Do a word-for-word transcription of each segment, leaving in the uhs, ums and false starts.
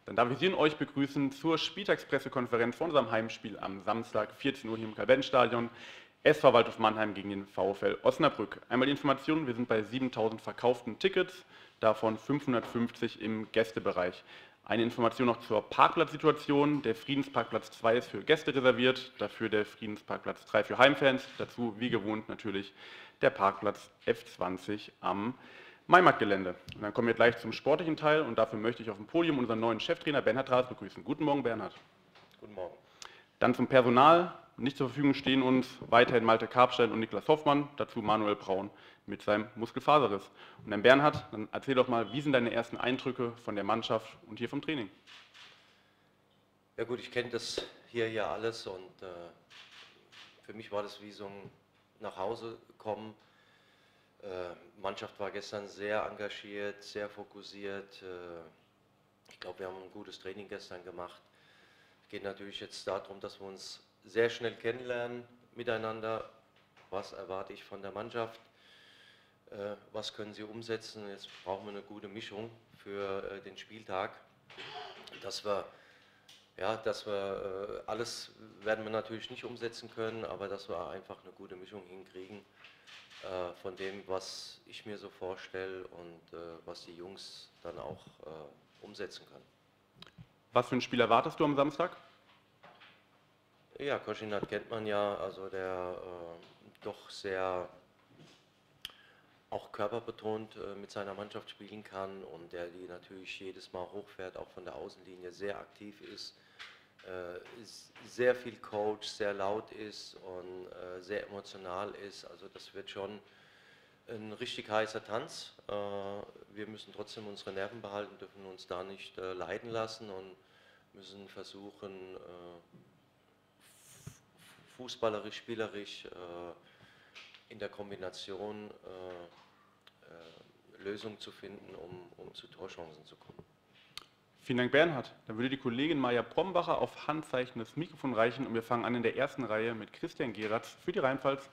Dann darf ich Sie und euch begrüßen zur Spieltagspressekonferenz von unserem Heimspiel am Samstag, vierzehn Uhr hier im Karl-Benz-Stadion. S V Waldhof Mannheim gegen den VfL Osnabrück. Einmal die Informationen, wir sind bei siebentausend verkauften Tickets, davon fünfhundertfünfzig im Gästebereich. Eine Information noch zur Parkplatzsituation. Der Friedensparkplatz zwei ist für Gäste reserviert, dafür der Friedensparkplatz drei für Heimfans. Dazu, wie gewohnt, natürlich der Parkplatz F zwanzig am Maimarktgelände. Und dann kommen wir gleich zum sportlichen Teil und dafür möchte ich auf dem Podium unseren neuen Cheftrainer Bernhard Raas begrüßen. Guten Morgen, Bernhard. Guten Morgen. Dann zum Personal. Nicht zur Verfügung stehen uns weiterhin Malte Karpstein und Niklas Hoffmann, dazu Manuel Braun mit seinem Muskelfaserriss. Und dann Bernhard, dann erzähl doch mal, wie sind deine ersten Eindrücke von der Mannschaft und hier vom Training? Ja gut, ich kenne das hier ja alles und äh, für mich war das wie so ein Nachhause kommen. Äh, Mannschaft war gestern sehr engagiert, sehr fokussiert. Äh, ich glaube, wir haben ein gutes Training gestern gemacht. Es geht natürlich jetzt darum, dass wir uns sehr schnell kennenlernen miteinander. Was erwarte ich von der Mannschaft? Äh, was können sie umsetzen? Jetzt brauchen wir eine gute Mischung für äh, den Spieltag. Dass wir, ja, dass wir äh, alles werden wir natürlich nicht umsetzen können, aber dass wir einfach eine gute Mischung hinkriegen äh, von dem, was ich mir so vorstelle und äh, was die Jungs dann auch äh, umsetzen können. Was für ein Spiel erwartest du am Samstag? Ja, Koschinat kennt man ja, also der äh, doch sehr auch körperbetont äh, mit seiner Mannschaft spielen kann und der die natürlich jedes Mal hochfährt, auch von der Außenlinie sehr aktiv ist, äh, ist sehr viel Coach, sehr laut ist und äh, sehr emotional ist. Also das wird schon ein richtig heißer Tanz. Äh, wir müssen trotzdem unsere Nerven behalten, dürfen uns da nicht äh, leiden lassen und müssen versuchen, äh, fußballerisch, spielerisch äh, in der Kombination äh, äh, Lösungen zu finden, um, um zu Torchancen zu kommen. Vielen Dank, Bernhard. Dann würde die Kollegin Maja Brombacher auf Handzeichen das Mikrofon reichen und wir fangen an in der ersten Reihe mit Christian Geratz für die Rheinpfalz.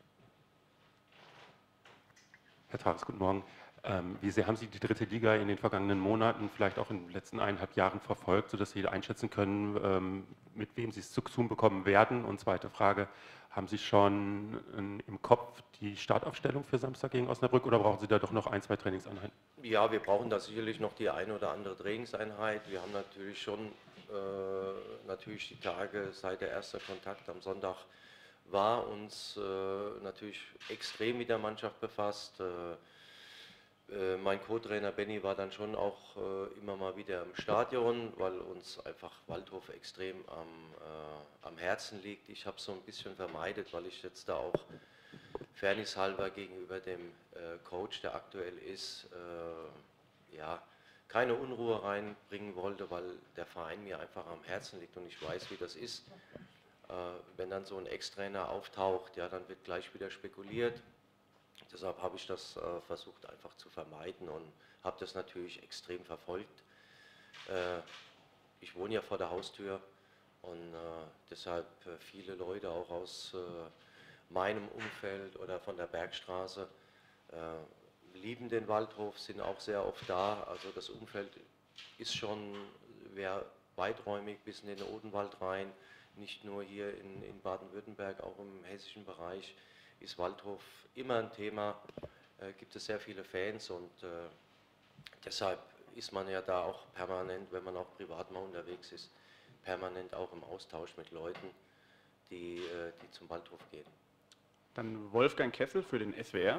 Herr Traves, guten Morgen. Ähm, wie sehr haben Sie die dritte Liga in den vergangenen Monaten, vielleicht auch in den letzten eineinhalb Jahren verfolgt, sodass Sie einschätzen können, ähm, mit wem Sie es zu tun bekommen werden? Und zweite Frage, haben Sie schon äh, im Kopf die Startaufstellung für Samstag gegen Osnabrück oder brauchen Sie da doch noch ein, zwei Trainingseinheiten? Ja, wir brauchen da sicherlich noch die eine oder andere Trainingseinheit. Wir haben natürlich schon äh, natürlich die Tage seit der erste Kontakt am Sonntag war uns äh, natürlich extrem mit der Mannschaft befasst. Äh, äh, mein Co-Trainer Benny war dann schon auch äh, immer mal wieder im Stadion, weil uns einfach Waldhof extrem am, äh, am Herzen liegt. Ich habe es so ein bisschen vermeidet, weil ich jetzt da auch fairnesshalber gegenüber dem äh, Coach, der aktuell ist, äh, ja, keine Unruhe reinbringen wollte, weil der Verein mir einfach am Herzen liegt und ich weiß, wie das ist. Äh, wenn dann so ein Ex-Trainer auftaucht, ja, dann wird gleich wieder spekuliert. Deshalb habe ich das äh, versucht einfach zu vermeiden und habe das natürlich extrem verfolgt. Äh, ich wohne ja vor der Haustür und äh, deshalb äh, viele Leute auch aus äh, meinem Umfeld oder von der Bergstraße äh, lieben den Waldhof, sind auch sehr oft da. Also das Umfeld ist schon wer weiträumig bis in den Odenwald rein. Nicht nur hier in, in Baden-Württemberg, auch im hessischen Bereich ist Waldhof immer ein Thema, äh, gibt es sehr viele Fans und äh, deshalb ist man ja da auch permanent, wenn man auch privat mal unterwegs ist, permanent auch im Austausch mit Leuten, die, äh, die zum Waldhof gehen. Dann Wolfgang Kessel für den S W R.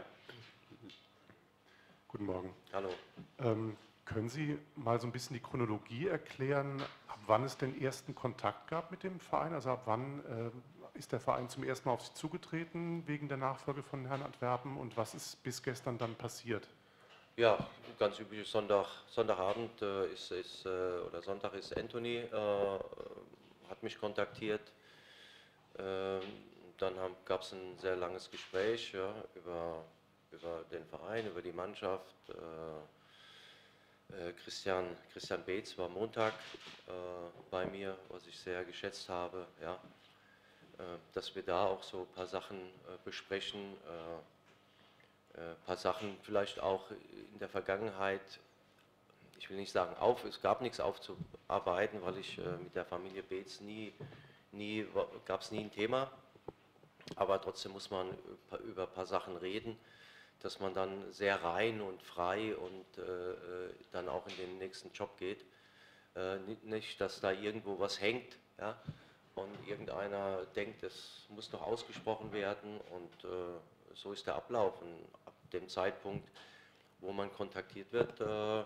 Guten Morgen. Hallo. Ähm, können Sie mal so ein bisschen die Chronologie erklären, ab wann es den ersten Kontakt gab mit dem Verein? Also ab wann äh, ist der Verein zum ersten Mal auf Sie zugetreten wegen der Nachfolge von Herrn Antwerpen und was ist bis gestern dann passiert? Ja, ganz üblich Sonntag, Sonntagabend äh, ist, ist äh, oder Sonntag ist Anthony, äh, hat mich kontaktiert. Äh, dann gab es ein sehr langes Gespräch ja, über, über den Verein, über die Mannschaft. Äh, Christian, Christian Beetz war Montag äh, bei mir, was ich sehr geschätzt habe, ja, äh, dass wir da auch so ein paar Sachen äh, besprechen, äh, äh, ein paar Sachen vielleicht auch in der Vergangenheit. ich will nicht sagen auf, es gab nichts aufzuarbeiten, weil ich äh, mit der Familie Beetz nie, nie gab es nie ein Thema, aber trotzdem muss man über ein paar Sachen reden, dass man dann sehr rein und frei und äh, dann auch in den nächsten Job geht. Äh, nicht, dass da irgendwo was hängt, ja, und irgendeiner denkt, es muss noch ausgesprochen werden und äh, so ist der Ablauf. Und ab dem Zeitpunkt, wo man kontaktiert wird, äh,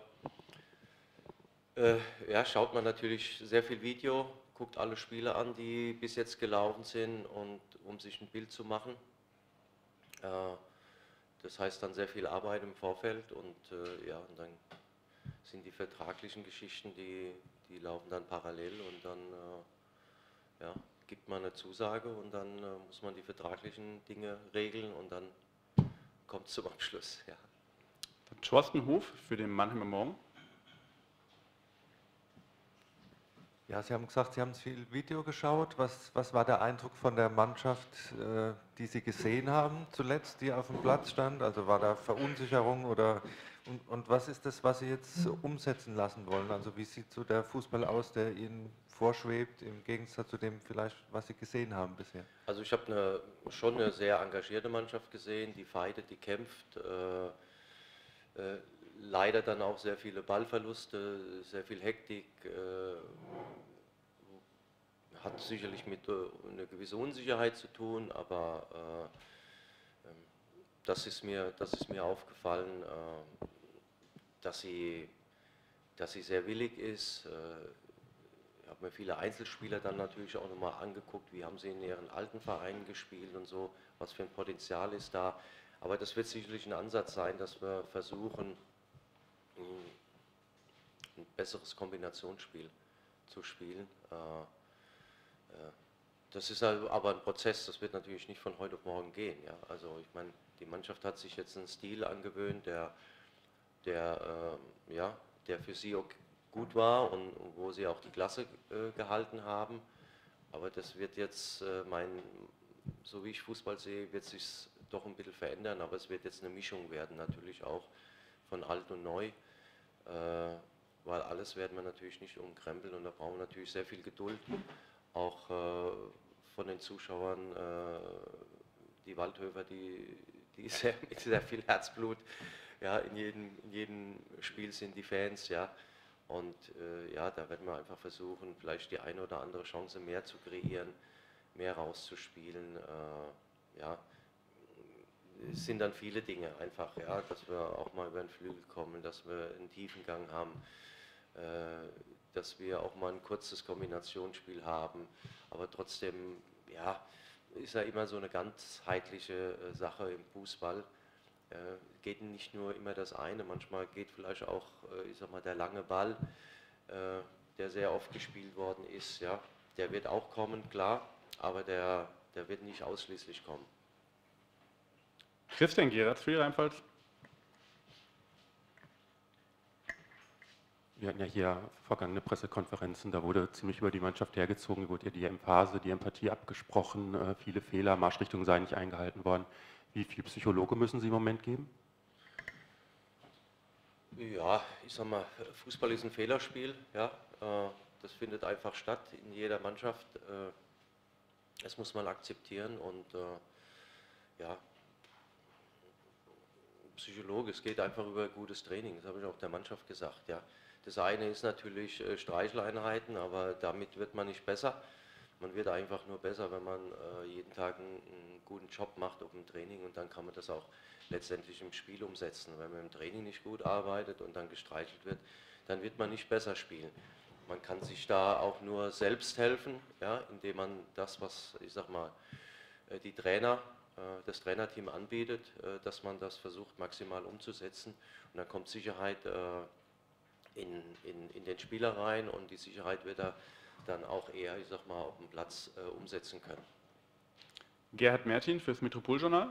äh, ja, schaut man natürlich sehr viel Video, guckt alle Spiele an, die bis jetzt gelaufen sind, und um sich ein Bild zu machen. Äh, das heißt dann sehr viel Arbeit im Vorfeld, und äh, ja, und dann sind die vertraglichen Geschichten, die, die laufen dann parallel, und dann äh, ja, gibt man eine Zusage und dann äh, muss man die vertraglichen Dinge regeln und dann kommt es zum Abschluss. Ja. Thorsten Hof für den Mannheimer Morgen. Ja, Sie haben gesagt, Sie haben viel Video geschaut. Was, was war der Eindruck von der Mannschaft, äh, die Sie gesehen haben zuletzt, die auf dem Platz stand? Also war da Verunsicherung oder und, und was ist das, was Sie jetzt umsetzen lassen wollen? Also wie sieht so der Fußball aus, der Ihnen vorschwebt, im Gegensatz zu dem vielleicht, was Sie gesehen haben bisher? Also ich habe eine, schon eine sehr engagierte Mannschaft gesehen, die fightet, die kämpft. Äh, äh, Leider dann auch sehr viele Ballverluste, sehr viel Hektik, äh, hat sicherlich mit äh, einer gewissen Unsicherheit zu tun, aber äh, das, ist mir, das ist mir aufgefallen, äh, dass, sie, dass sie sehr willig ist. Äh, ich habe mir viele Einzelspieler dann natürlich auch nochmal angeguckt, wie haben sie in ihren alten Vereinen gespielt und so, was für ein Potenzial ist da. Aber das wird sicherlich ein Ansatz sein, dass wir versuchen, ein besseres Kombinationsspiel zu spielen. Das ist aber ein Prozess, das wird natürlich nicht von heute auf morgen gehen. Ja? Also ich meine, die Mannschaft hat sich jetzt einen Stil angewöhnt, der, der, ja, der für sie auch gut war und wo sie auch die Klasse gehalten haben. Aber das wird jetzt, mein, so wie ich Fußball sehe, wird sich doch ein bisschen verändern, aber es wird jetzt eine Mischung werden, natürlich auch von alt und neu. Äh, weil alles werden wir natürlich nicht umkrempeln, und da brauchen wir natürlich sehr viel Geduld, auch äh, von den Zuschauern, äh, die Waldhöfer, die, die sehr, mit sehr viel Herzblut, ja, in jedem, in jedem Spiel sind die Fans, ja, und äh, ja, da werden wir einfach versuchen, vielleicht die eine oder andere Chance mehr zu kreieren, mehr rauszuspielen, äh, ja. Es sind dann viele Dinge einfach, ja, dass wir auch mal über den Flügel kommen, dass wir einen Tiefengang haben, äh, dass wir auch mal ein kurzes Kombinationsspiel haben, aber trotzdem, ja, ist ja immer so eine ganzheitliche äh, Sache im Fußball. Äh, geht nicht nur immer das eine, manchmal geht vielleicht auch, äh, ich sag mal, der lange Ball, äh, der sehr oft gespielt worden ist, ja, der wird auch kommen, klar, aber der, der wird nicht ausschließlich kommen. Christian Gerards für die Rheinpfalz. Wir hatten ja hier vergangene Pressekonferenzen, da wurde ziemlich über die Mannschaft hergezogen, wurde ja die Emphase, die Empathie abgesprochen, äh, viele Fehler, Marschrichtungen seien nicht eingehalten worden. Wie viel Psychologe müssen Sie im Moment geben? Ja, ich sag mal, Fußball ist ein Fehlerspiel, ja, äh, das findet einfach statt in jeder Mannschaft. Äh, das muss man akzeptieren, und äh, ja, Psychologe, es geht einfach über gutes Training, das habe ich auch der Mannschaft gesagt, ja. Das eine ist natürlich äh, Streicheleinheiten, aber damit wird man nicht besser. Man wird einfach nur besser, wenn man äh, jeden Tag einen, einen guten Job macht auf dem Training, und dann kann man das auch letztendlich im Spiel umsetzen. Wenn man im Training nicht gut arbeitet und dann gestreichelt wird, dann wird man nicht besser spielen. Man kann sich da auch nur selbst helfen, ja, indem man das, was, ich sag mal, äh, die Trainer, äh, das Trainerteam anbietet, äh, dass man das versucht maximal umzusetzen, und dann kommt Sicherheit äh, In, in, in den Spieler rein, und die Sicherheit wird er dann auch eher, ich sag mal, auf dem Platz äh, umsetzen können. Gerhard Mertin fürs Metropoljournal.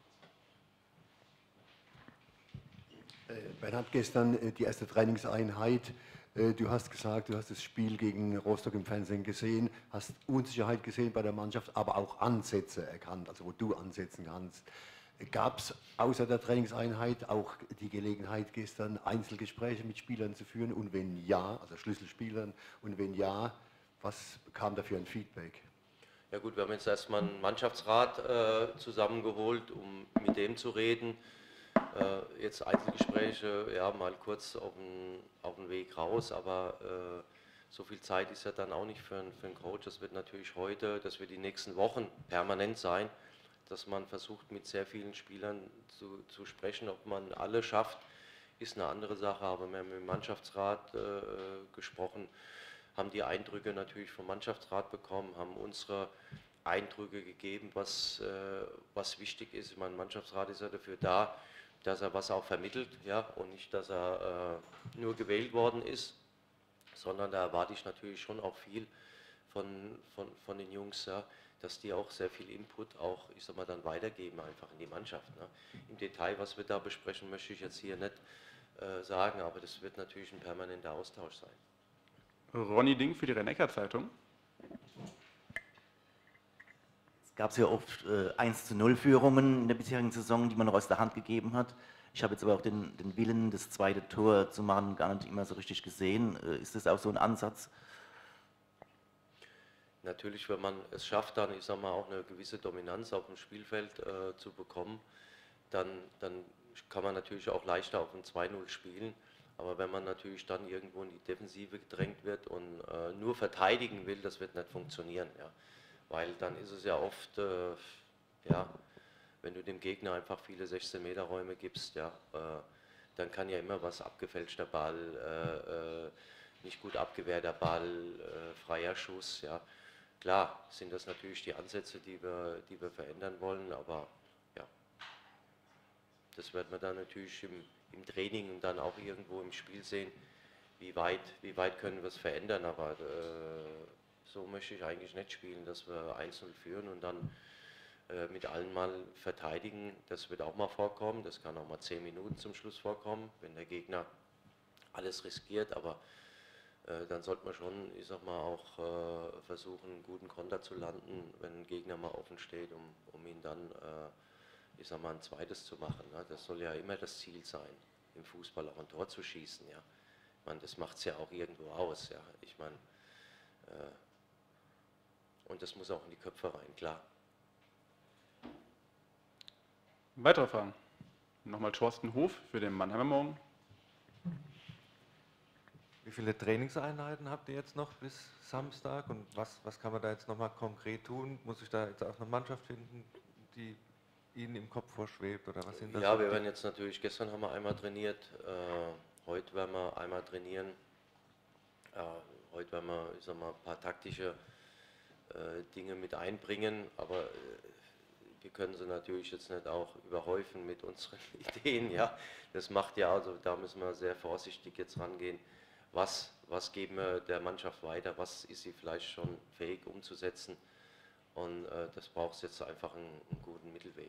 Äh, Bernhard, gestern äh, die erste Trainingseinheit. Äh, du hast gesagt, du hast das Spiel gegen Rostock im Fernsehen gesehen, hast Unsicherheit gesehen bei der Mannschaft, aber auch Ansätze erkannt, also wo du ansetzen kannst. Gab es außer der Trainingseinheit auch die Gelegenheit, gestern Einzelgespräche mit Spielern zu führen? Und wenn ja, also Schlüsselspielern, und wenn ja, was kam da für ein Feedback? Ja gut, wir haben jetzt erstmal einen Mannschaftsrat äh, zusammengeholt, um mit dem zu reden. Äh, jetzt Einzelgespräche, ja, mal kurz auf den, auf den Weg raus, aber äh, so viel Zeit ist ja dann auch nicht für, einen- für einen Coach. Das wird natürlich heute, das wird die nächsten Wochen permanent sein, dass man versucht, mit sehr vielen Spielern zu, zu sprechen. Ob man alle schafft, ist eine andere Sache, aber wir haben mit dem Mannschaftsrat äh, gesprochen, haben die Eindrücke natürlich vom Mannschaftsrat bekommen, haben unsere Eindrücke gegeben, was, äh, was wichtig ist. Ich meine, Mannschaftsrat ist ja dafür da, dass er was auch vermittelt, ja, und nicht, dass er äh, nur gewählt worden ist, sondern da erwarte ich natürlich schon auch viel von, von, von den Jungs, ja, dass die auch sehr viel Input auch, ich sag mal, dann weitergeben einfach in die Mannschaft. Ne. Im Detail, was wir da besprechen, möchte ich jetzt hier nicht äh, sagen, aber das wird natürlich ein permanenter Austausch sein. Ronny Ding für die Rhein-Neckar-Zeitung. Es gab ja oft äh, eins zu null Führungen in der bisherigen Saison, die man noch aus der Hand gegeben hat. Ich habe jetzt aber auch den, den Willen, das zweite Tor zu machen, gar nicht immer so richtig gesehen. Äh, ist das auch so ein Ansatz? Natürlich, wenn man es schafft, dann, ich sag mal, auch eine gewisse Dominanz auf dem Spielfeld äh, zu bekommen, dann, dann kann man natürlich auch leichter auf ein zwei null spielen. Aber wenn man natürlich dann irgendwo in die Defensive gedrängt wird und äh, nur verteidigen will, das wird nicht funktionieren. Ja. Weil dann ist es ja oft, äh, ja, wenn du dem Gegner einfach viele sechzehn Meter Räume gibst, ja, äh, dann kann ja immer was abgefälschter Ball, äh, äh, nicht gut abgewehrter Ball, äh, freier Schuss, ja. Klar sind das natürlich die Ansätze, die wir, die wir verändern wollen, aber ja, das wird man dann natürlich im, im Training und dann auch irgendwo im Spiel sehen, wie weit, wie weit können wir es verändern, aber äh, so möchte ich eigentlich nicht spielen, dass wir eins null führen und dann äh, mit allen mal verteidigen. Das wird auch mal vorkommen, das kann auch mal zehn Minuten zum Schluss vorkommen, wenn der Gegner alles riskiert, aber äh, dann sollte man schon, ich sag mal, auch äh, versuchen, einen guten Konter zu landen, wenn ein Gegner mal offen steht, um, um ihn dann, äh, ich sag mal, ein zweites zu machen. Ne? Das soll ja immer das Ziel sein, im Fußball auch ein Tor zu schießen. Ja? Ich meine, das macht es ja auch irgendwo aus. Ja? Ich meine, äh, und das muss auch in die Köpfe rein, klar. Weitere Fragen? Nochmal Thorsten Hof für den Mannheimer Morgen. Wie viele Trainingseinheiten habt ihr jetzt noch bis Samstag und was, was kann man da jetzt nochmal konkret tun? Muss ich da jetzt auch eine Mannschaft finden, die Ihnen im Kopf vorschwebt oder was sind das? Ja, wir werden jetzt natürlich, gestern haben wir einmal trainiert, äh, heute werden wir einmal trainieren. Äh, heute werden wir, ich sag mal, ein paar taktische äh, Dinge mit einbringen, aber äh, wir können sie natürlich jetzt nicht auch überhäufen mit unseren Ideen. Ja, das macht ja, also da müssen wir sehr vorsichtig jetzt rangehen. Was, was geben wir der Mannschaft weiter, was ist sie vielleicht schon fähig umzusetzen und äh, das braucht jetzt einfach einen, einen guten Mittelweg.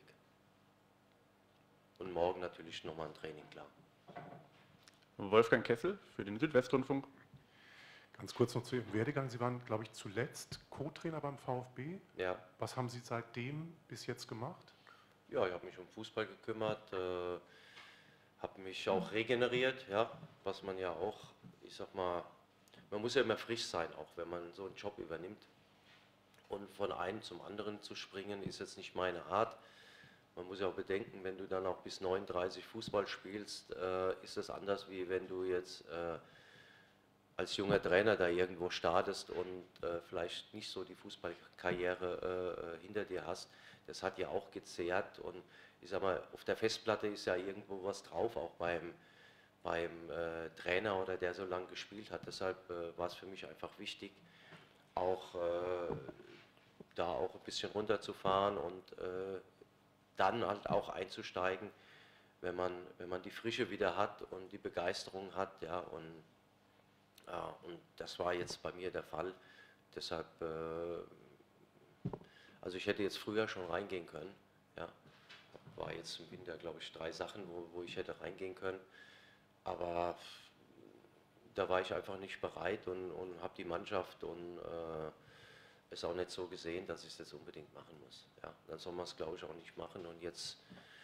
Und morgen natürlich nochmal ein Training, klar. Wolfgang Kessel für den Südwestrundfunk. Ganz kurz noch zu Ihrem Werdegang. Sie waren, glaube ich, zuletzt Co-Trainer beim VfB. Ja. Was haben Sie seitdem bis jetzt gemacht? Ja, ich habe mich um Fußball gekümmert, äh, habe mich auch regeneriert, ja, was man ja auch, ich sag mal, man muss ja immer frisch sein, auch wenn man so einen Job übernimmt. Und von einem zum anderen zu springen, ist jetzt nicht meine Art. Man muss ja auch bedenken, wenn du dann auch bis neununddreißig Fußball spielst, äh, ist das anders, wie wenn du jetzt äh, als junger Trainer da irgendwo startest und äh, vielleicht nicht so die Fußballkarriere äh, hinter dir hast. Das hat ja auch gezehrt und ich sag mal, auf der Festplatte ist ja irgendwo was drauf, auch beim, beim äh, Trainer oder der so lange gespielt hat. Deshalb äh, war es für mich einfach wichtig, auch äh, da auch ein bisschen runterzufahren und äh, dann halt auch einzusteigen, wenn man, wenn man die Frische wieder hat und die Begeisterung hat, ja, und Ja, und das war jetzt bei mir der Fall. Deshalb, äh, also ich hätte jetzt früher schon reingehen können. Ja. War jetzt im Winter, glaube ich, drei Sachen, wo, wo ich hätte reingehen können. Aber da war ich einfach nicht bereit und, und habe die Mannschaft und äh, es auch nicht so gesehen, dass ich es jetzt unbedingt machen muss. Ja. Dann soll man es, glaube ich, auch nicht machen. Und jetzt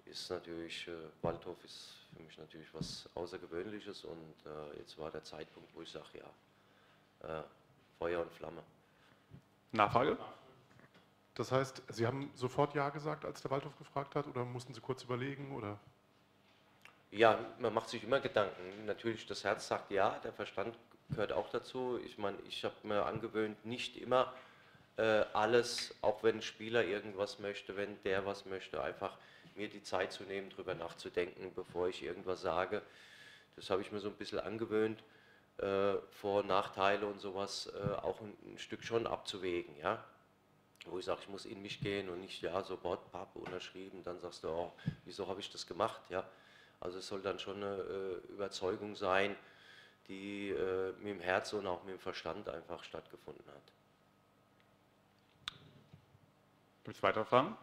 ist natürlich, äh, Waldhof ist für mich natürlich was Außergewöhnliches und äh, jetzt war der Zeitpunkt, wo ich sage, ja, äh, Feuer und Flamme. Nachfrage? Das heißt, Sie haben sofort Ja gesagt, als der Waldhof gefragt hat, oder mussten Sie kurz überlegen? Oder? Ja, man macht sich immer Gedanken. Natürlich, das Herz sagt ja, der Verstand gehört auch dazu. Ich meine, ich habe mir angewöhnt, nicht immer äh, alles, auch wenn ein Spieler irgendwas möchte, wenn der was möchte, einfach mir die Zeit zu nehmen, darüber nachzudenken, bevor ich irgendwas sage. Das habe ich mir so ein bisschen angewöhnt, äh, Vor- und Nachteile und sowas äh, auch ein, ein Stück schon abzuwägen, ja. Wo ich sage, ich muss in mich gehen und nicht, ja, sofort Pappe unterschrieben, dann sagst du, oh, wieso habe ich das gemacht, ja. Also es soll dann schon eine äh, Überzeugung sein, die äh, mit dem Herz und auch mit dem Verstand einfach stattgefunden hat. Gibt es weitere Fragen?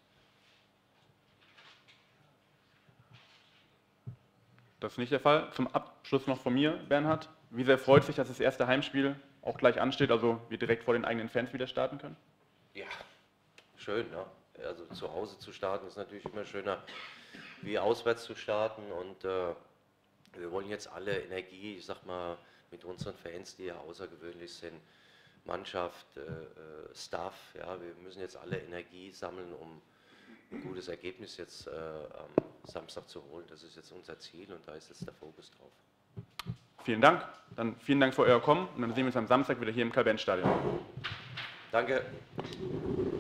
Das ist nicht der Fall. Zum Abschluss noch von mir, Bernhard. Wie sehr freut sich, dass das erste Heimspiel auch gleich ansteht, also wir direkt vor den eigenen Fans wieder starten können? Ja, schön, ne? Also zu Hause zu starten ist natürlich immer schöner, wie auswärts zu starten und äh, wir wollen jetzt alle Energie, ich sag mal, mit unseren Fans, die ja außergewöhnlich sind, Mannschaft, äh, Staff, ja, wir müssen jetzt alle Energie sammeln, um ein gutes Ergebnis jetzt äh, am Samstag zu holen. Das ist jetzt unser Ziel und da ist jetzt der Fokus drauf. Vielen Dank. Dann vielen Dank für euer Kommen und dann sehen wir uns am Samstag wieder hier im Karl-Benz-Stadion. Danke.